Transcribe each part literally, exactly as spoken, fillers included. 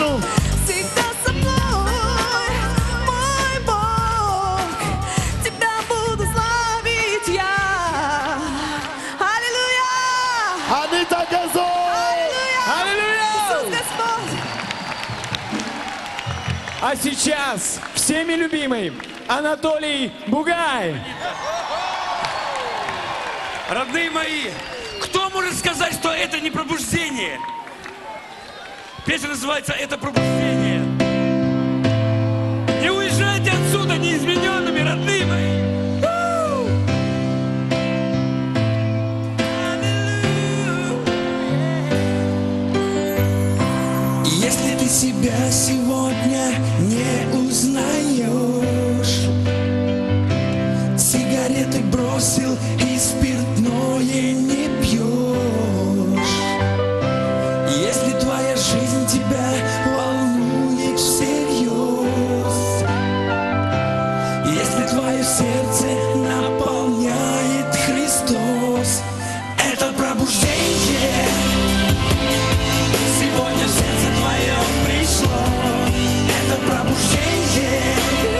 слышу. Всегда со мной, мой Бог, Тебя буду славить я. Аллилуйя! Анита Газой! Аллилуйя! Иисус Господь! А сейчас всеми любимый Анатолий Бугай. Родные мои, кто может сказать, что это не пробуждение? Песня называется «Это пробуждение». Не уезжайте отсюда неизмененными, родные мои. Если ты себя сегодня не узнаешь, сигареты бросил и спиртное не пьешь, если твоя жизнь тебя волнует всерьез, если твое сердце наполняет Христос, это пробуждение. Сегодня в сердце твое пришло, это пробуждение,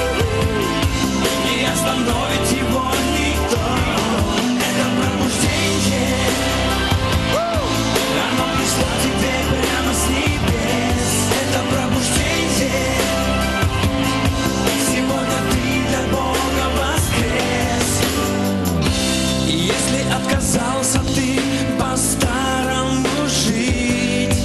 не остановить его никто. Это пробуждение, оно пришло тебе прямо с небес. Это пробуждение, сегодня ты для Бога воскрес. И если отказался ты по-старому жить,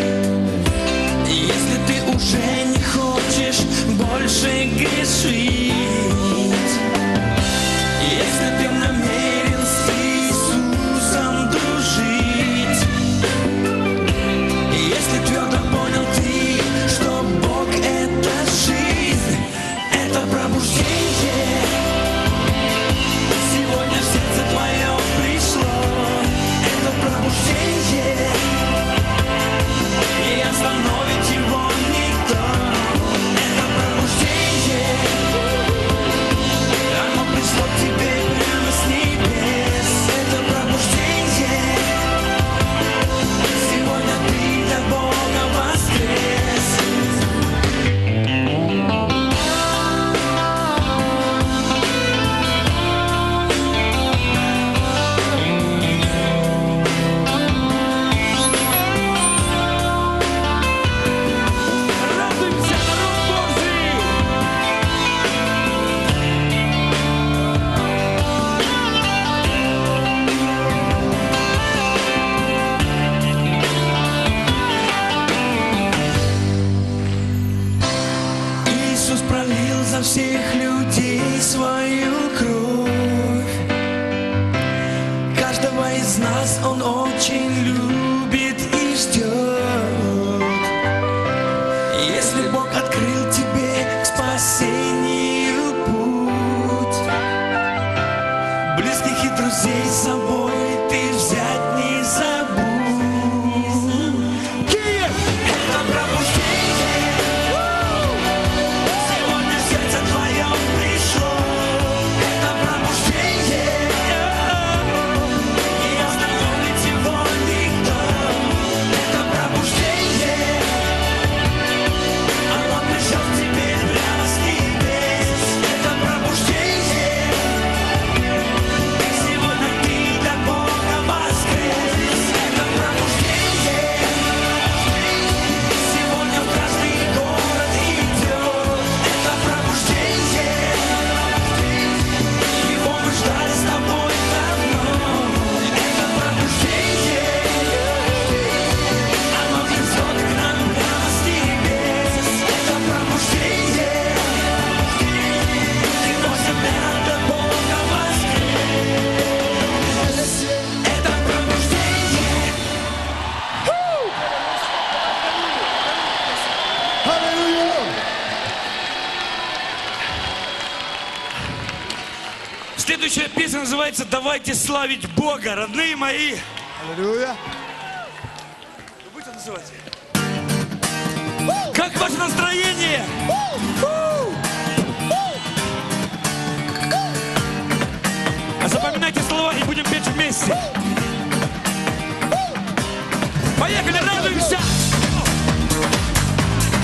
если ты уже не хочешь больше грешить, если ты намерен с Иисусом дружить, если твердо понял ты, что Бог — это жизнь, это пробуждение, сегодня в сердце твое пришло, это пробуждение, не остановить его никто. Это пробуждение, оно пришло к тебе прямо с небес. Это пробуждение, сегодня ты для Бога воскрес. Радуемся, народ Божий! Иисус пролил за всех людей свою кровь. Каждого из нас Он очень любит и ждет. Если Бог открыл тебе к спасению путь, близких и друзей с собой ты взять не забудь. Это пробуждение, сегодня в сердце твое пришло. Это пробуждение, не остановить его никто. Это пробуждение, оно пришло к тебе прямо с небес. Это пробуждение, сегодня ты для Бога воскрес. Это пробуждение, сегодня в каждый город идет. Это пробуждение, его мы ждали с тобой давно. Это пробуждение, оно придет к нам прямо с небес. Это пробуждение, его земля для Бога воскрес. Это пробуждение. Аллилуйя! Следующая песня называется «Давайте славить Бога», родные мои. Аллилуйя! Вы будете называть? Как ваше настроение? А запоминайте слова и будем петь вместе. Поехали, радуемся!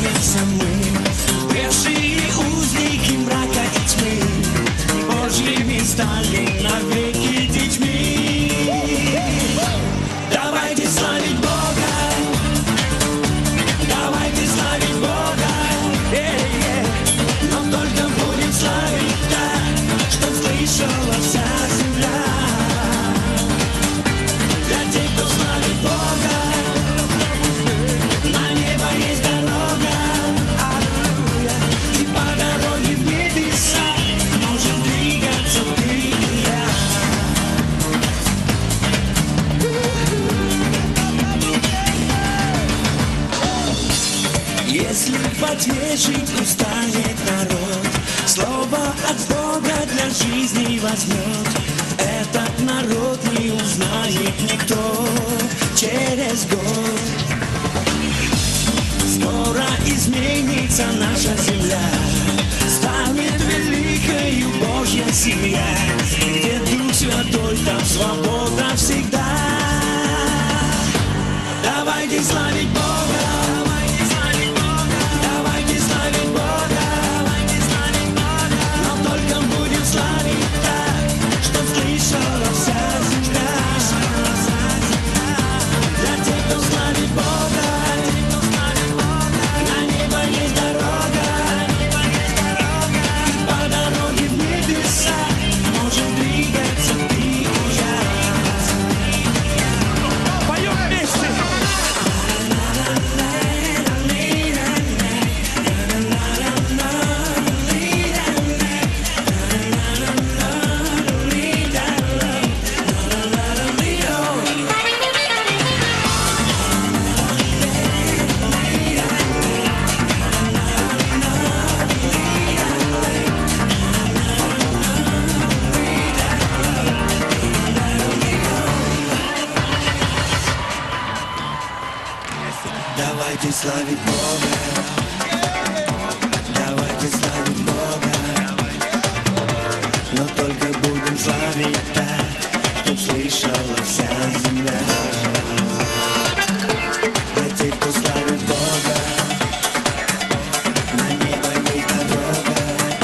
двигаться мы, бывшие узники мрака и тьмы, Божьими стали навеки детьми. Давайте славить Бога, давайте славить Бога, э-э-э. Но только будем славить так, что слышала вся земля. Для тех, кто славит Бога, на небо есть дорога, аллилуйя. И по дороге в небеса можем двигаться ты и я. Если в тьме жить устанет народ, слово от Бога для жизни возьмет. Этот народ не узнает никто через год. Скоро изменится наша земля, станет великою Божья семья, где Дух Святой, там свобода всегда. Давайте славить Бога. Давайте славить Бога, но только будем славить так, что слышала вся земля. Для тех, кто славит Бога, на небо есть дорога, и по дороге в небеса можем двигаться ты и я. Поем вместе! Давайте славить Бога, давайте славить Бога, но только будем славить так, чтоб слышала вся земля. Для тех, кто славит Бога, на небо есть дорога,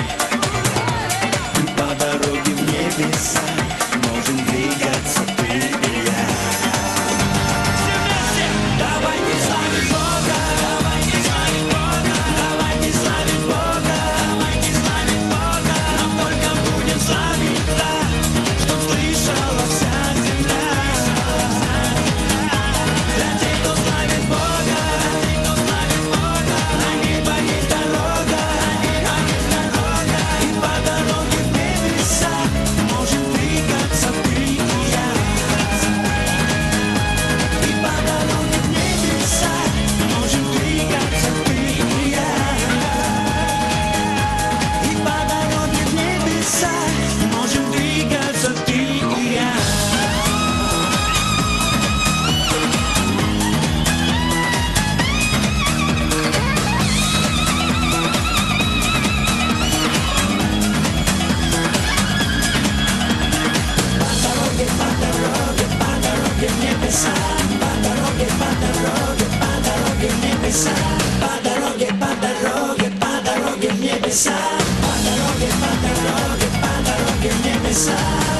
и по дороге в небеса можем двигаться ты и я. Давайте славить Бога, давайте славить Бога, давайте славить Бога, давайте славить Бога, но только будем славить так, чтоб слышала вся земля. Для тех, кто славит Бога, на небо есть дорога, и по дороге в небеса можем двигаться ты и я. И по дороге в небеса можем двигаться ты и я. И по дороге в небеса можем двигаться ты и я. По дороге, по дороге, по дороге в небеса, по дороге, по дороге, по дороге в небеса.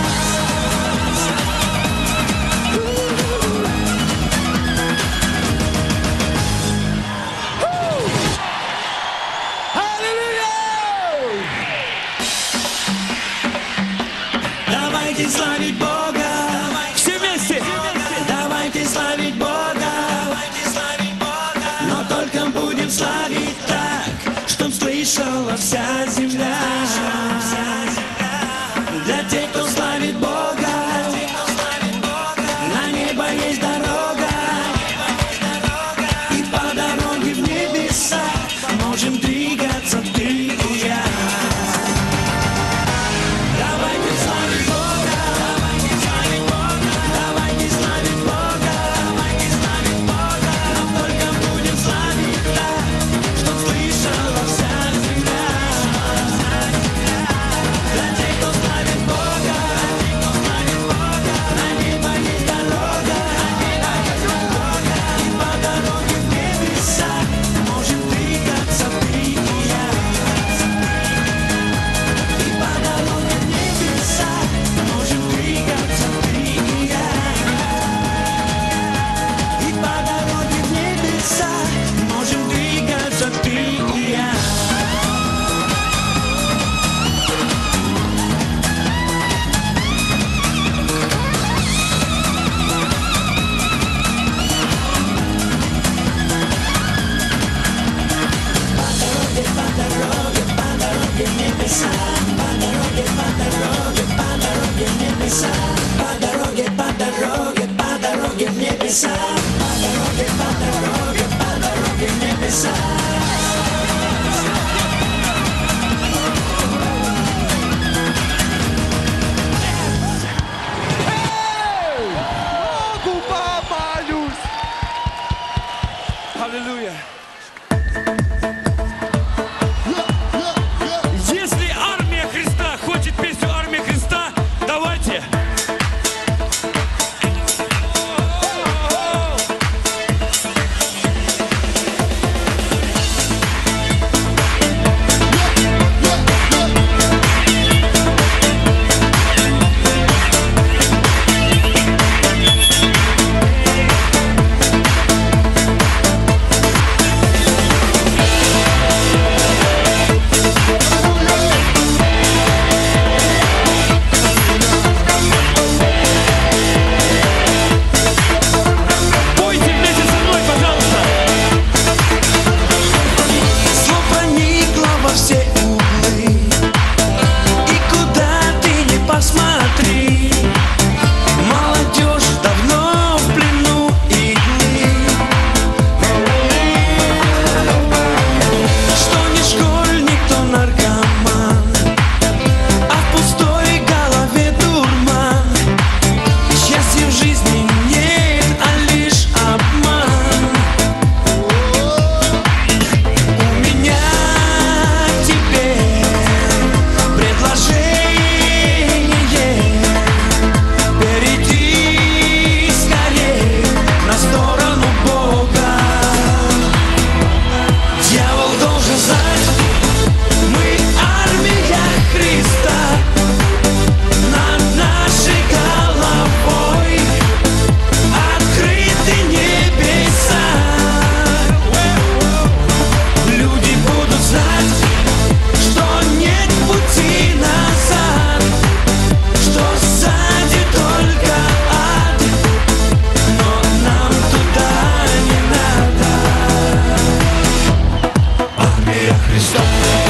Давайте славить Бога, все вместе. Давайте славить Бога, но только будем славить так, чтоб слышала вся земля. Для тех, кто славит Бога, на небо есть дорога, и по дороге в небеса можем двигаться ты и я. Давайте славить Бога, давайте славить Бога, давайте славить Бога, но только будем славить так, чтоб слышала вся земля. Для тех, кто славит Бога, на небо есть дорога, и по дороге в небеса можем двигаться. Армия Христа.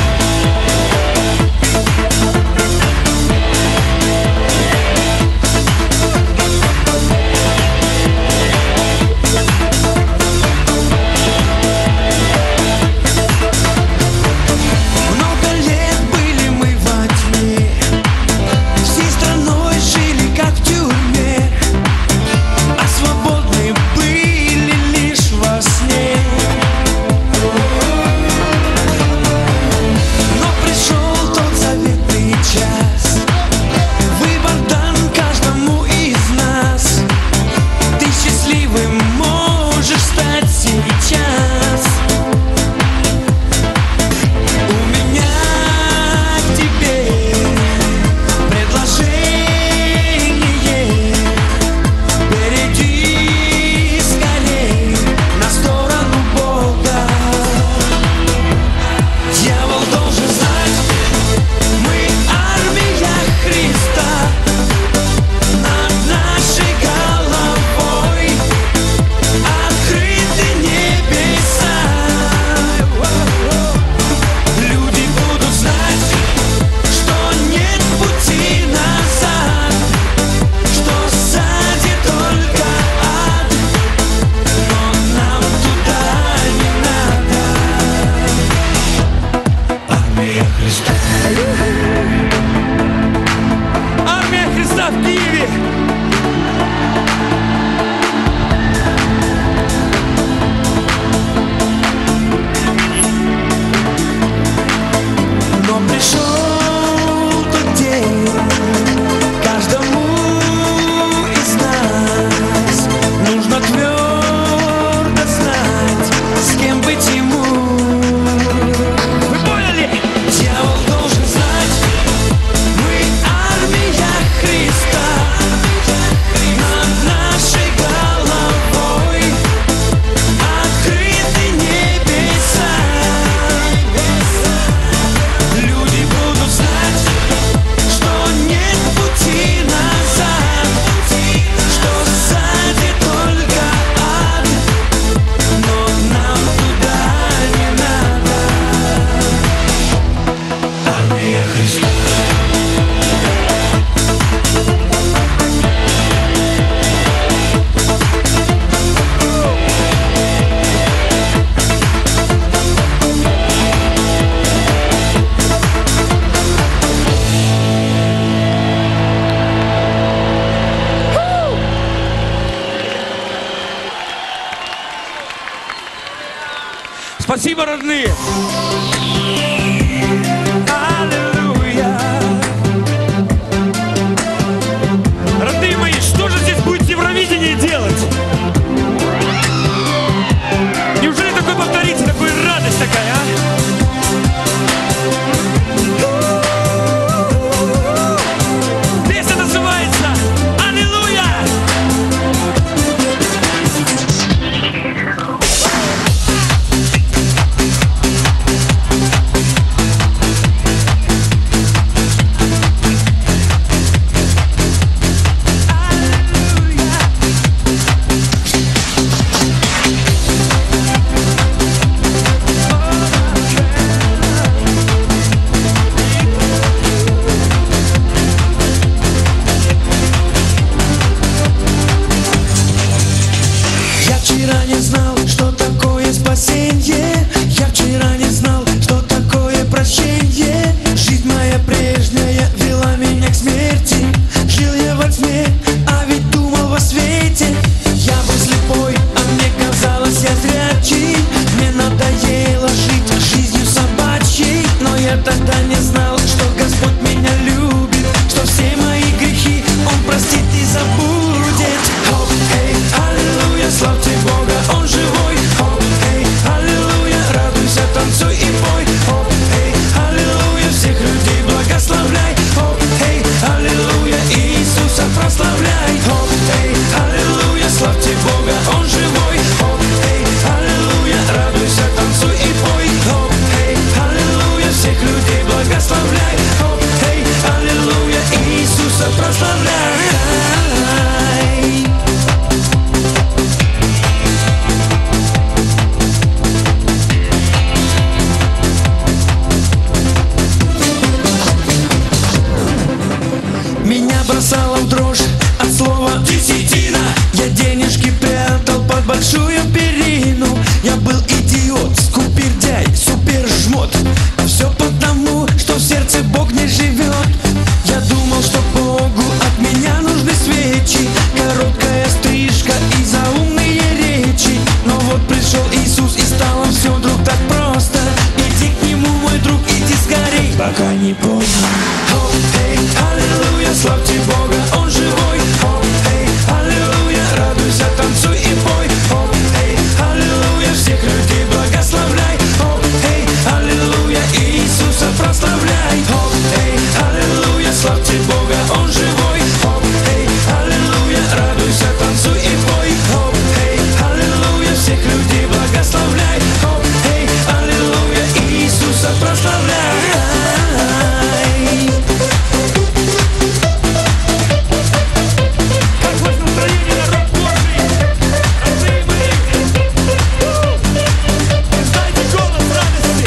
Много лет были мы во тьме, всей страной жили как в тюрьме, а свободны были лишь во сне. Но пришел тот заветный час, выбор дан каждому из нас. Ты счастливым можешь стать сейчас. У меня к тебе предложение. Перейди скорей на сторону Бога. Дьявол должен знать, мы армия Христа. Над нашей головой открыты небеса. Люди будут знать, что нет пути назад, что сзади только ад, но нам туда не надо. Армия Христа. Армия Христа в Киеве. Но пришел тот день, каждому из нас нужно твердо знать, с кем быть ему. Вы поняли? Дьявол должен знать, мы армия Христа. Над нашей головой открыты небеса. Люди будут знать, что нет пути назад, что сзади только ад, но нам туда не надо. Армия Христа. Спасибо, родные. Аллилуйя. Родные мои, что же здесь будет Евровидение делать? Неужели такое повторится, такая радость такая, а? Песня называется «Аллилуйя». пока не поздно. Оп, эй, аллилуйя, славьте Бога, Он живой. Оп, эй, аллилуйя, радуйся, танцуй и пой. Оп, эй, аллилуйя, всех людей благословляй. Оп, эй, аллилуйя, Иисуса прославляй. Оп, эй, аллилуйя, славьте Бога, Он живой. Оп, эй, аллилуйя, радуйся, танцуй и пой. Оп, эй, аллилуйя, всех людей благословляй. Оп, эй, аллилуйя, Иисуса прославляй. Как ваше настроение, народ Божий? Родные мои! Издайте голос радости!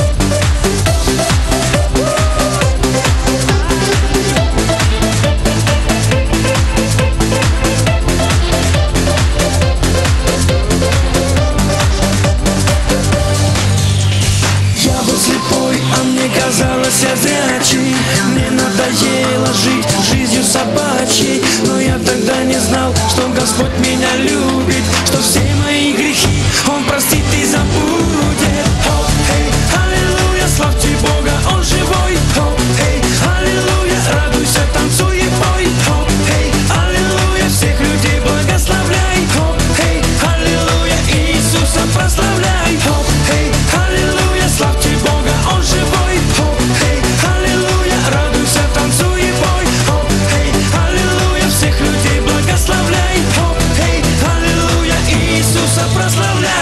Я был слепой, а мне казалось я зрячий. Мне надоело жить жизнью собачьей. Но я тогда не знал, что Господь меня любит, что все мои грехи Он простит и забудет. Оп, эй, аллилуйя, славьте Бога, Он живой. Оп, эй, аллилуйя, радуйся, танцуй и пой. Оп, эй, аллилуйя, всех людей благословляй. Оп, эй, аллилуйя, Иисуса прославляй. Оп, эй, аллилуйя, славьте Бога, Он живой. Оп, эй, аллилуйя, радуйся, танцуй и пой. Оп, эй, аллилуйя, всех людей благословляй. Оп, эй, аллилуйя, Иисуса прославляй.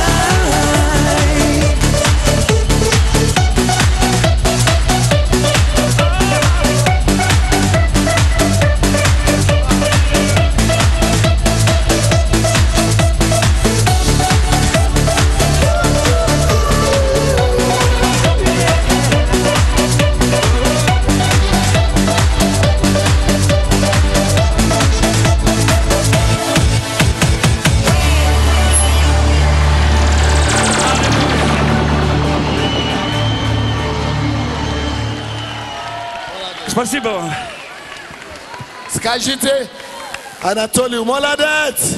Спасибо вам. Скажите, Анатолий, молодец!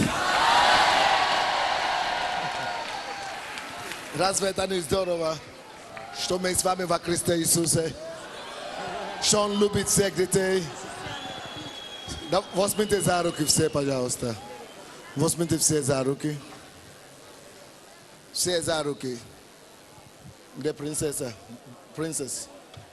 Разве это не здорово, что мы с вами во Христе Иисусе? Что Он любит всех детей? Да, возьмите за руки все, пожалуйста. Возьмите все за руки. Все за руки. Где принцесса? Принцесса.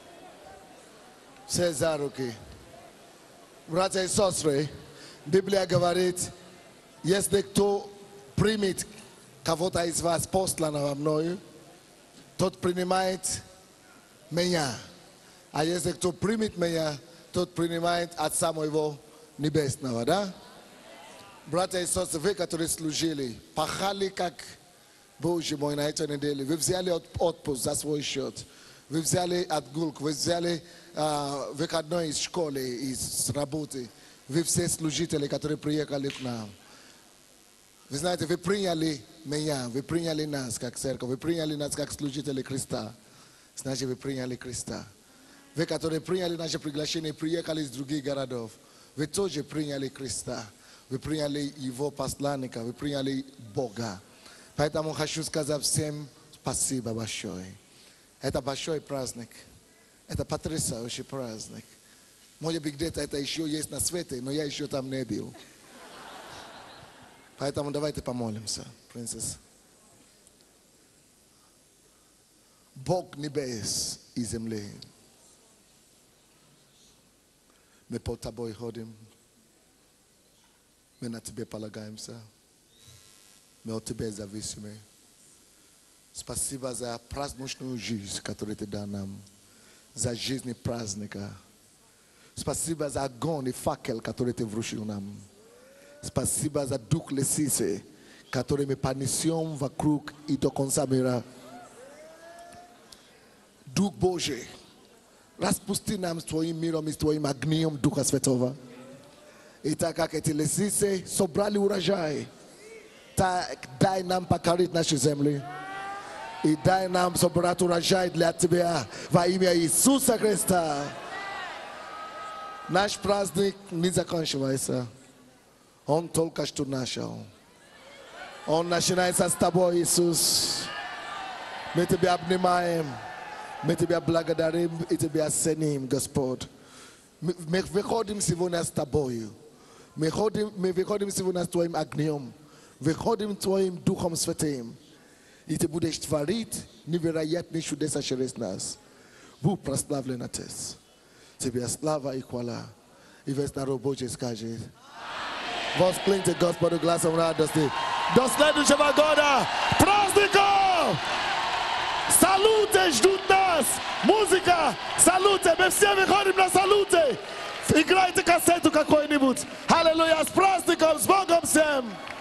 Все за руки. Братья и сестры, Библия говорит, если кто примет кого-то из вас, посланного мною, тот принимает меня. А если кто примет меня, тот принимает Отца моего Небесного, да? Братья и сестры, вы, которые служили, пахали как Боже мой на этой неделе, вы взяли отпуск за свой счет, вы взяли отгулку, вы взяли uh, выходной из школы, из работы, вы все служители, которые приехали к нам. Вы знаете, вы приняли меня, вы приняли нас как церковь, вы приняли нас как служители Христа. Значит, вы приняли Христа. Вы, которые приняли наше приглашение, приехали из других городов, вы тоже приняли Христа. Вы приняли Его посланника, вы приняли Бога. Поэтому хочу сказать всем спасибо большое. Это большой праздник. Это потрясающий праздник. Может быть, где-то это еще есть на свете, но я еще там не был. Поэтому давайте помолимся, принцесса. Бог небес и земли, мы под Тобой ходим, мы на Тебе полагаемся, мы от Тебя зависимы. Спасибо за праздничную жизнь, которую Ты дал нам, за жизнь праздника. Спасибо за огонь и факел, который Ты вручил нам. Спасибо за дух лисицы, который мы понесем вокруг и до конца мира. Дух Божий, распусти нам с Твоим миром и с Твоим огнем Духа Святого. И так как эти лисицы собрали урожай, так дай нам покорить наши земли. И дай нам собрать урожай для Тебя во имя Иисуса Христа. Наш праздник не заканчивается. Он только что начал. Он начинается с Тобой, Иисус. Мы Тебя обнимаем. Мы Тебя благодарим и Тебя ценим, Господь. Мы мы выходим сегодня с Тобою. Мы выходим, мы выходим сегодня с Твоим огнем. Выходим Твоим Духом Святым. И Ты будешь творить невероятные чудеса через нас. Будь прославлен, Отец. Тебе слава и хвала. И весь народ Божий скажет. Воскликните Господу глазом радости. До следующего года! Праздников! Салюты ждут нас! Музыка! Салюты! Мы все выходим на салюты! Играйте кассету какой-нибудь! Аллилуйя! С праздником! С Богом всем!